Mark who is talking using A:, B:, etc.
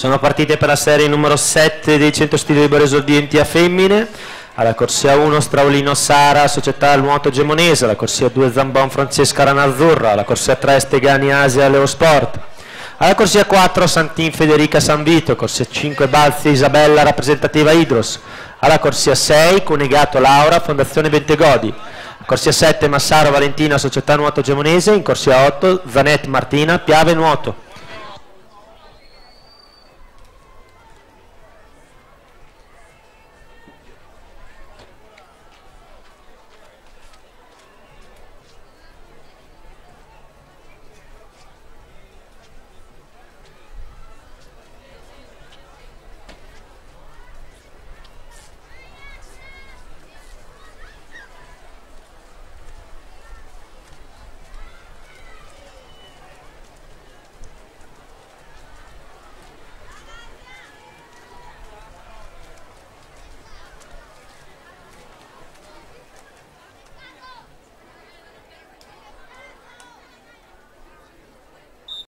A: Sono partite per la serie numero 7 dei 100 stili libero esordienti a femmine. Alla corsia 1 Straulino Sara, Società Nuoto Gemonese, alla corsia 2 Zambon Francesca Ranazzurra, alla corsia 3 Stegani Asia Leo Sport, alla corsia 4 Santin Federica San Vito, corsia 5 Balzi Isabella rappresentativa Idros, alla corsia 6 Cunegato Laura Fondazione Bentegodi, corsia 7 Massaro Valentina Società Nuoto Gemonese, in corsia 8 Zanetti Martina Piave Nuoto.